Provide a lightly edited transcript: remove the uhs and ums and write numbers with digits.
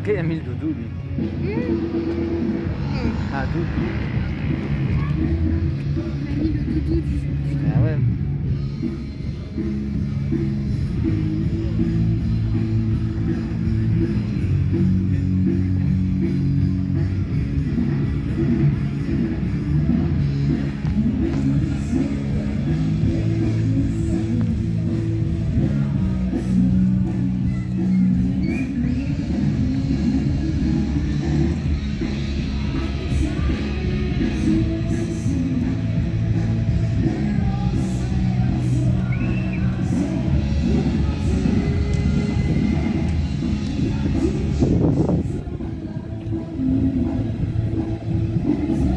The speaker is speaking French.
Qui a mis le doudou, lui? Ah, doudou. On a mis le doudou du... Ah ouais.